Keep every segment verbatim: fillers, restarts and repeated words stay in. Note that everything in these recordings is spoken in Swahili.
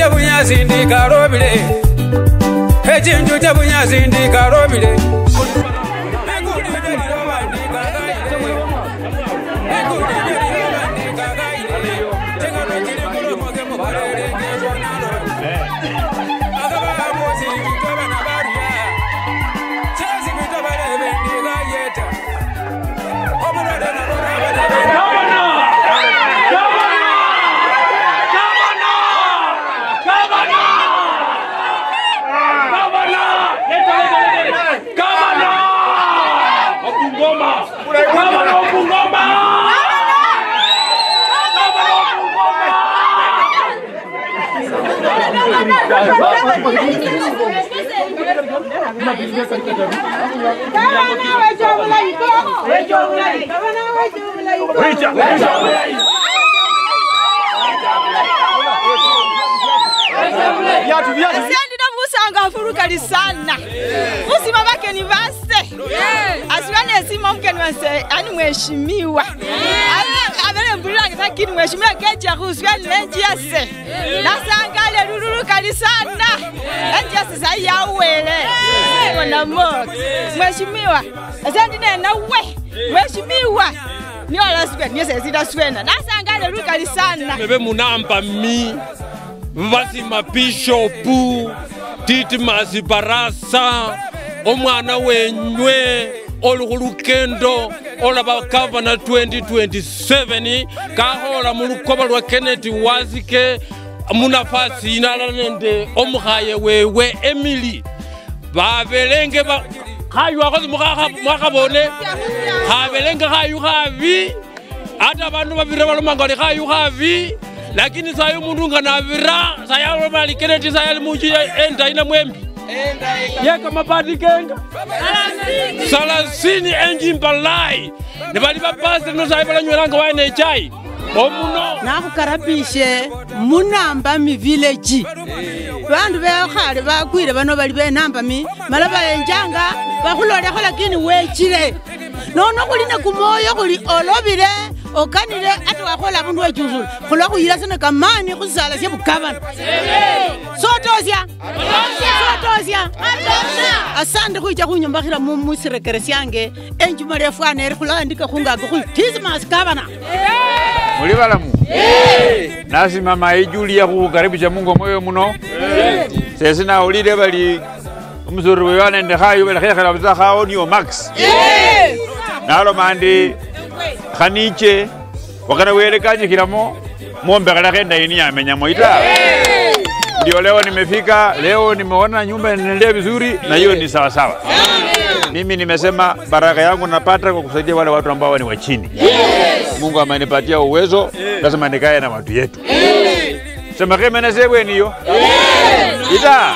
bunyazi ndikarobile echinju cha bunyazi ndikarobile sana usima wake ni vase asiwane sima mkeni wanse ani mheshimiwa abele mbulila lakini mheshimiwa keja kuswa lenji yase nasangale lululu kali sana lenji yase sai yawele wana moto mheshimiwa asante na we mheshimiwa ni wala sipe ni sasa zida swena nasangale lululu kali sana bebe munamba mi basi mapishopu Didmus Barasa omwana wenywe olukendo olaba governor twenty twenty-seven kahola mulukoba lwa Kennedy wazike munafasi inala nende omukhaye wewe Emily babelenge ba khayu akozi mwakabone khabelenge khayu khavi ata bantu babire balomanga khayu khavi lakini sayo mundu nganavira sayalo mali Kennedy sayali munji enda ina mwembi yeka mabadi kenga salasini enji mbalai ne bali bapase no sayibala nywelanga wane chai omuno nakukarabishe Nambamo village bandu bekhale bakwire bano bali be Nambamo malaba enjanga bakhulolekho lakini wechile nono kuli ne kumoyo kuli olobile okanile ati wakhola bundu wechuzula khulwa khuyila sene kamani khusala sye bukabana sotosya sotosya asante khuija khunyombakhila musirekere syange enjuma lefwana eri khulandika khunganga khuyi Didmus gavana muli balamu nasimama ijulia khukaribisha Mungu moyo muno sesi nawulile bali umuzuri wewane nde khayu belekhekhela buza khaonio max nalo mandi khaniche wakana welekanyikilamo muombekhela khenda ini yamenyamo ita ndio leo nimefika leo nimeona nyumba inaendelea vizuri na hiyo ni sawa sawa. Mimi nimesema baraka yangu napata kwa kusaidia wale watu ambao ni wa chini. Mungu amenipatia uwezo lazima nikae na watu yetu. Sema kama nasebwe niyo ita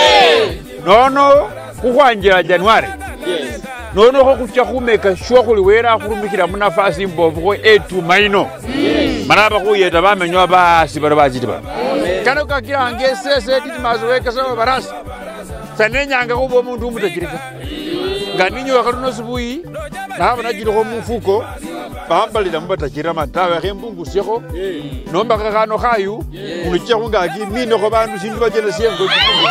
nono kukwanja January nono ko kuchakumeka shwa kuliwera kurumikira munafasi mbovu ko etu maino maraba kuyeta bamenywa basi baro bajitiba kana kakira ngesese Didmus weka sawa Barasa sanenyanga kubo umuntu umutakirika nganinyo akaruno subuyi naba najiro mufuko bambalira mubatakira matawe khembungu seko nomba kakano khayu ulicha kungaki mino ko bantu sindu bajene siyengo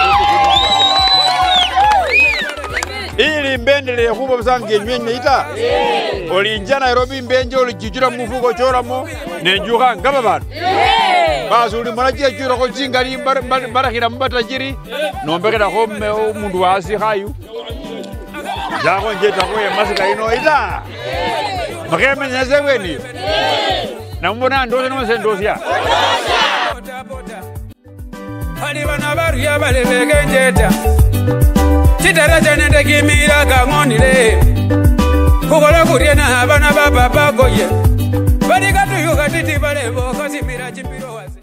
ili mbendele khubo busange nyenye ita olinja Nairobi mbenje olijijira mufuko choramo nenjuka ngaba bantu basi uli maraje chura ko chingali barakhira mubatakiri nombekera khomme umundu wasi khayu jako njeta kwe masika ino ita makeme nyazebwe niyo na mbona ndoze nomase ndozya hali bana baruya balebege njeta chitaraja nende kimira kangonile kukola kuriena abana baba bagoye bali katuyuka titi balebo kasimira chimpiro wase